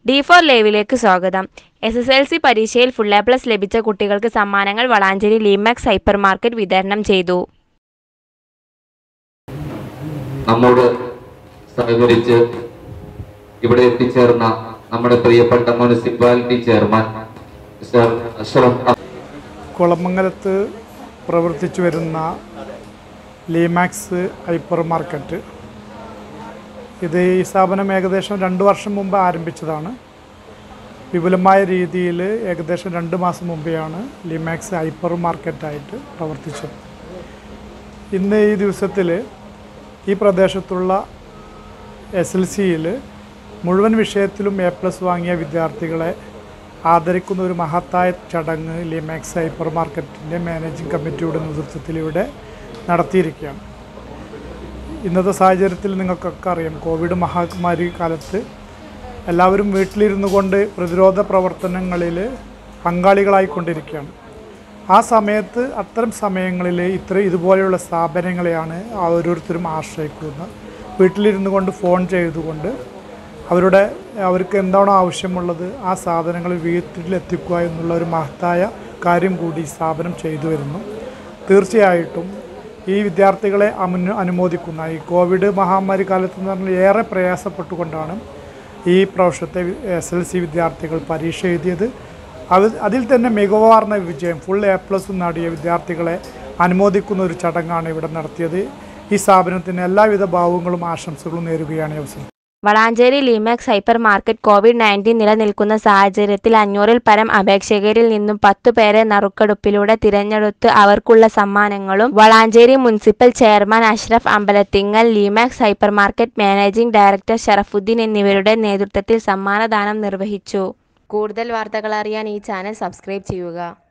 D4 ലൈവിലേക്ക് സ്വാഗതം. SSLC പരീക്ഷയിൽ ഫുൾ എ പ്ലസ് ലഭിച്ച കുട്ടികൾക്ക് സമ്മാനങ്ങൾ വളാഞ്ചേരി ലിമാക്സ് ഹൈപ്പർ മാർക്കറ്റ് വിതരണം ചെയ്തു. നമ്മോട് സഹകരിച്ച് ഇവിടെ എത്തിച്ചേർന്ന നമ്മുടെ പ്രിയപ്പെട്ട മുനിസിപ്പാലിറ്റി ചെയർമാൻ മിസ്റ്റർ അഷ്റഫ്, കുളമംഗലത്ത് പ്രവർത്തിച്ചു വരുന്ന ലിമാക്സ് ഹൈപ്പർ മാർക്കറ്റ്, ഇത് ഈ സ്ഥാപനം ഏകദേശം 2 വർഷം മുമ്പ് ആരംഭിച്ചതാണ്. വിപുലമായ രീതിയിൽ ഏകദേശം 2 മാസം മുമ്പെയാണ് ലിമാക്സ് ഹൈപ്പർ മാർക്കറ്റായിട്ട് പ്രവർത്തിച്ചത്. ഇന്ന് ഈ ദിവസത്തിൽ ഈ പ്രദേശത്തുള്ള SLCയിൽ മുഴുവൻ വിഷയത്തിലും A+ വാങ്ങിയ വിദ്യാർത്ഥികളെ ആദരിക്കുന്ന ഒരു മഹത്തായ ചടങ്ങ് ലിമാക്സ് ഹൈപ്പർ മാർക്കറ്റിൻ്റെ മാനേജിംഗ് കമ്മിറ്റിയുടെ നേതൃത്വത്തിൽ ഇവിടെ നടത്തിയിരിക്കുകയാണ്. ഇന്നത്തെ സാഹചര്യത്തിൽ നിങ്ങൾക്കൊക്കെ അറിയാം, കോവിഡ് മഹാമാരി കാലത്ത് എല്ലാവരും വീട്ടിലിരുന്നു കൊണ്ട് പ്രതിരോധ പ്രവർത്തനങ്ങളിൽ പങ്കാളികളായിക്കൊണ്ടിരിക്കുകയാണ്. ആ സമയത്ത് അത്തരം സമയങ്ങളിൽ ഇതുപോലെയുള്ള സ്ഥാപനങ്ങളെയാണ് ഓരോരുത്തരും ആശ്രയിക്കുന്നത്. വീട്ടിലിരുന്നു കൊണ്ട് ഫോൺ ചെയ്തുകൊണ്ട് അവർക്ക് എന്താണോ ആവശ്യമുള്ളത് ആ സാധനങ്ങൾ വീട്ടിലെത്തിക്കുക എന്നുള്ള ഒരു മഹത്തായ കാര്യം കൂടി ഈ സ്ഥാപനം ചെയ്തു വരുന്നു. തീർച്ചയായിട്ടും ഈ വിദ്യാർത്ഥികളെ അനുമോദിക്കുന്ന ഈ കോവിഡ് മഹാമാരി കാലത്ത് എന്ന് പറഞ്ഞാൽ ഏറെ പ്രയാസപ്പെട്ടുകൊണ്ടാണ് ഈ പ്രാവശ്യത്തെ SLC വിദ്യാർത്ഥികൾ പരീക്ഷ എഴുതിയത്. അതിൽ തന്നെ മികവാർന്ന വിജയം ഫുൾ A+ നേടിയ വിദ്യാർത്ഥികളെ അനുമോദിക്കുന്ന ഒരു ചടങ്ങാണ് ഇവിടെ നടത്തിയത്. ഈ സ്ഥാപനത്തിന് എല്ലാവിധ ഭാവങ്ങളും ആശംസകളും നേരുകയാണ് അവസരം. വളാഞ്ചേരി ലിമാക്സ് ഹൈപ്പർ മാർക്കറ്റ് COVID-19 നിലനിൽക്കുന്ന സാഹചര്യത്തിൽ 500-ൽ പരം അപേക്ഷകരിൽ നിന്നും 10 പേരെ നറുക്കെടുപ്പിലൂടെ തിരഞ്ഞെടുത്ത് അവർക്കുള്ള സമ്മാനങ്ങളും Valanchery municipal chairman Ashraf Ambalathingal, Limax hyper market managing director Sharafuddin എന്നിവരുടെ നേതൃത്വത്തിൽ സമ്മാനദാനം നിർവഹിച്ചു. കൂടുതൽ വാർത്തകൾ അറിയാൻ ഈ ചാനൽ സബ്സ്ക്രൈബ് ചെയ്യുക.